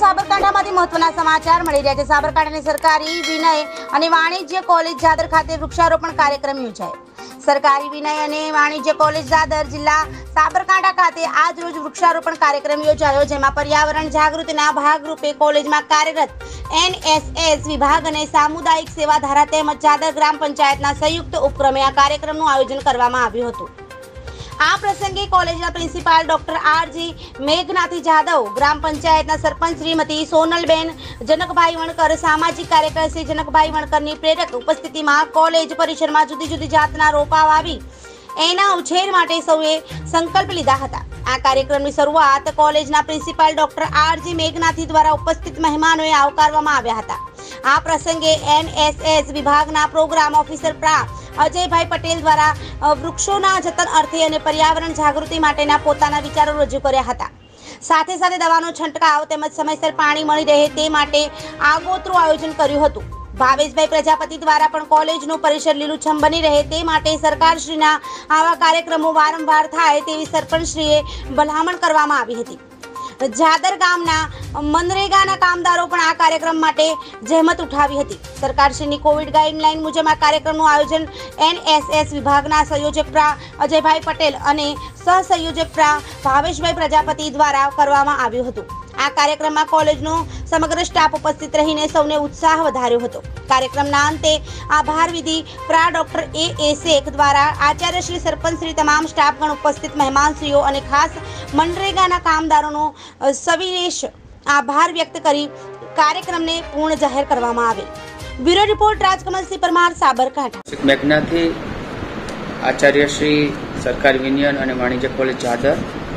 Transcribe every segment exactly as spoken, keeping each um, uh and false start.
સાબરકાંઠામાંથી મહત્વના સમાચાર મળી રહ્યા છે। સાબરકાંઠાની સરકારી વિનય અને વાણિજ્ય કોલેજ જાદર ખાતે વૃક્ષારોપણ કાર્યક્રમ યોજાયો। સરકારી વિનય અને વાણિજ્ય કોલેજ જાદર જિલ્લા સાબરકાંઠા ખાતે આજ રોજ વૃક્ષારોપણ કાર્યક્રમ યોજાયો, જેમાં પર્યાવરણ જાગૃતિના ભાગરૂપે કોલેજમાં કાર્યરત એનએસએસ વિભાગ અને સામુદાયિક સેવા ધારા તેમજ જાદર ગ્રામ પંચાયતના સંયુક્ત ઉપક્રમે આ કાર્યક્રમનું આયોજન કરવામાં આવ્યું હતું। આ પ્રસંગે કોલેજના principal doctor RG Meghnathi Jadav, ગ્રામ પંચાયતના સરપંચ શ્રીમતી સોનલબેન જનકભાઈ વણકર, સામાજિક કાર્યકર શ્રી જનકભાઈ વણકરની પ્રેરક ઉપસ્થિતિમાં કોલેજ પરિસરમાં જુદી જુદી જાતના રોપા વાવી એના ઉછેર માટે સૌએ સંકલ્પ લીધા હતા। આ કાર્યક્રમની શરૂઆત કોલેજના પ્રિન્સિપાલ ડોક્ટર આરજી મેઘનાથી દ્વારા ઉપસ્થિત મહેમાનોએ આવકારવામાં આવ્યા હતા। આ પ્રસંગે એનએસએસ વિભાગના પ્રોગ્રામ ઓફિસર પ્રા અજયભાઈ પટેલ દ્વારા વૃક્ષોના જતન અર્થે અને પર્યાવરણ જાગૃતિ માટેના પોતાના વિચારો રજૂ કર્યા હતા। સાથે સાથે દવાનો છંટકાવ તેમજ સમયસર પાણી મળી રહે તે માટે આગોતરું આયોજન કર્યું હતું। ભાવેશભાઈ પ્રજાપતિ દ્વારા પણ કોલેજનું પરિસર લીલુંછમ બની રહે તે માટે સરકારશ્રીના આવા કાર્યક્રમો વારંવાર થાય તેવી સરપંચશ્રીએ ભલામણ કરવામાં આવી હતી। જાદર ગામના મનરેગાના કામદારો પણ આ કાર્યક્રમ માટે જહેમત ઉઠાવી હતી। સરકારશ્રીની કોવિડ ગાઈડલાઈન મુજબ આ કાર્યક્રમનું આયોજન એનએસએસ વિભાગના સંયોજક પ્રા અજયભાઈ પટેલ અને સહસંયોજક પ્રા ભાવેશભાઈ પ્રજાપતિ દ્વારા કરવામાં આવ્યું હતું। આ કાર્યક્રમમાં કોલેજનો સમગ્ર સ્ટાફ ઉપસ્થિત રહીને સૌને ઉત્સાહ વધાર્યો હતો। કાર્યક્રમના અંતે આભાર વિધિ પ્રા ડોક્ટર એ એ શેખ દ્વારા આચાર્ય શ્રી સરપંચ શ્રી તમામ સ્ટાફગણ ઉપસ્થિત મહેમાનશ્રીઓ અને ખાસ મનરેગાના કામદારોનો સવિશેષ આભાર વ્યક્ત કરી કાર્યક્રમને પૂર્ણ જાહેર કરવામાં આવે। Bureau report Rajkamalsinh Parmar, Sabarkantha. મેઘનાથી આચાર્ય શ્રી સરકારી વિનય અને વાણિજ્ય કોલેજ જાદર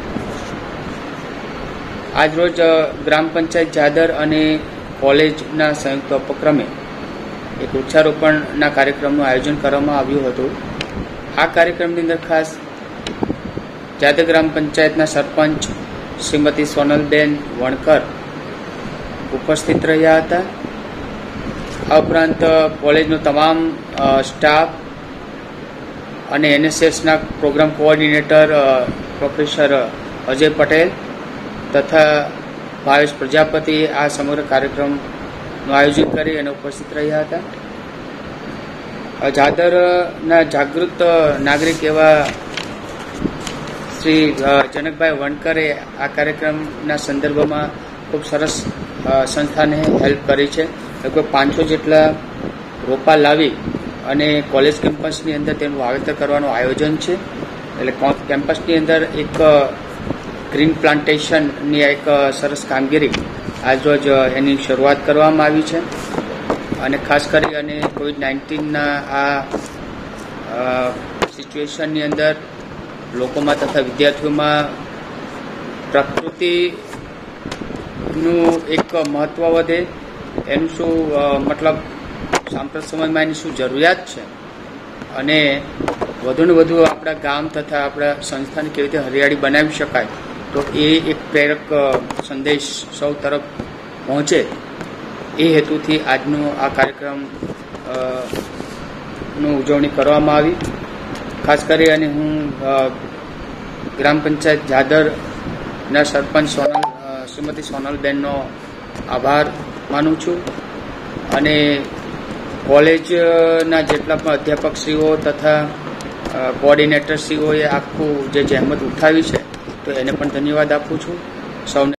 આજ રોજ ગ્રામ પંચાયત જાદર અને કોલેજના સંયુક્ત ઉપક્રમે એક વૃક્ષારોપણના કાર્યક્રમનું આયોજન કરવામાં આવ્યું હતું। આ કાર્યક્રમની અંદર ખાસ જાદર ગ્રામ પંચાયતના સરપંચ શ્રીમતી સોનલબેન વણકર ઉપસ્થિત રહ્યા હતા। આ ઉપરાંત કોલેજનો તમામ સ્ટાફ અને એનએસએસના program coordinator professor Ajay Patel તથા ભાવેશ પ્રજાપતિ આ સમગ્ર કાર્યક્રમનું આયોજન કરી અને ઉપસ્થિત રહ્યા હતા। જાદરના જાગૃત નાગરિક એવા શ્રી જનકભાઈ વણકરે આ કાર્યક્રમના સંદર્ભમાં ખૂબ સરસ સંસ્થાને હેલ્પ કરી છે। લગભગ પાંચસો જેટલા રોપા લાવી અને કોલેજ કેમ્પસની અંદર તેનું વાવેતર કરવાનું આયોજન છે। એટલે કેમ્પસની અંદર એક ગ્રીન પ્લાન્ટેશનની એક સરસ કામગીરી આજરોજ એની શરૂઆત કરવામાં આવી છે। અને ખાસ કરી અને કોવિડ નાઇન્ટીનના આ સિચ્યુએશનની અંદર લોકોમાં તથા વિદ્યાર્થીઓમાં પ્રકૃતિનું એક મહત્વ વધે, એનું શું મતલબ સાંપ્રત સમયમાં એની શું જરૂરિયાત છે અને વધુને વધુ આપણા ગામ તથા આપણા સંસ્થાને કેવી રીતે હરિયાળી બનાવી શકાય, તો એ એક પ્રેરક સંદેશ સૌ તરફ પહોંચે એ હેતુથી આજનો આ કાર્યક્રમ નું ઉજવણી કરવામાં આવી। ખાસ કરી અને હું ગ્રામ પંચાયત જાદરના સરપંચ સોનલ શ્રીમતી સોનલબેનનો આભાર માનું છું અને કોલેજના જેટલા પણ અધ્યાપકશ્રીઓ તથા કોઓર્ડિનેટરશ્રીઓએ આખું જે જહેમત ઉઠાવી છે તો એને પણ ધન્યવાદ આપું છું સૌને।